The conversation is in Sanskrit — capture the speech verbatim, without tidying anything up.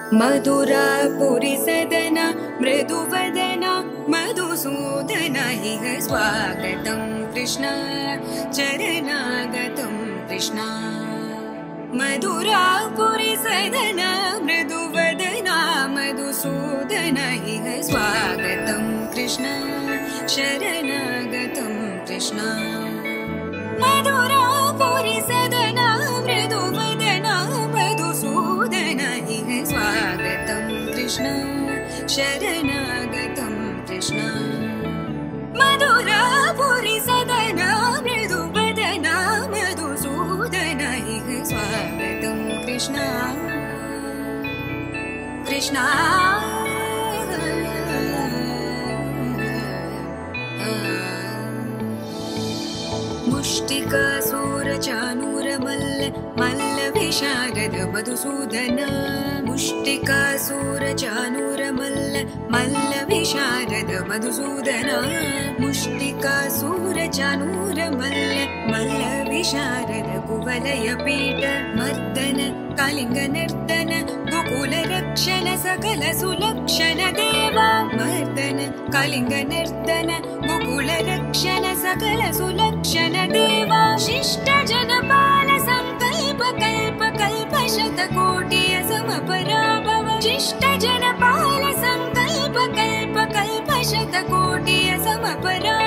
मधुरापुरी सदन मृदुवदन मधुसूदन इह स्वागतं कृष्ण चरणागतं कृष्ण मधुरापुरी सदन मृदुवदन मधुसूदन इह स्वागतं कृष्ण शरणागतं कृष्ण मधुरापुरी सदन मृदुवदन मधुसूदन इह स्वागतं कृष्ण शरणागतं कृष्ण मधुरापुरी सदन मृदुवदन मधुसूदन इह स्वागतं कृष्ण कृष्ण मुष्टिकासुरचाणूरमल्ल मल्लविशारद मधुसूदन मुष्टिकासुरचाणूरमल्ल मल्लविशारद मधुसूदन मुष्टिकासुरचाणूरमल्ल मल्लविशारद कुवलयपीठ मर्दन कालिङ्गनर्दन गोकुलरक्षण सकल सुलक्षण देवा मर्दन कालिङ्गनर्दन गोकुलरक्षण सकल सुलक्षण देवा शिष्ट जनपाल संकल्प कल्प कल्प शतकोटि समपराभव शिष्ट जनपाल संकल्प कल्प कल्प शतकोटि समपरा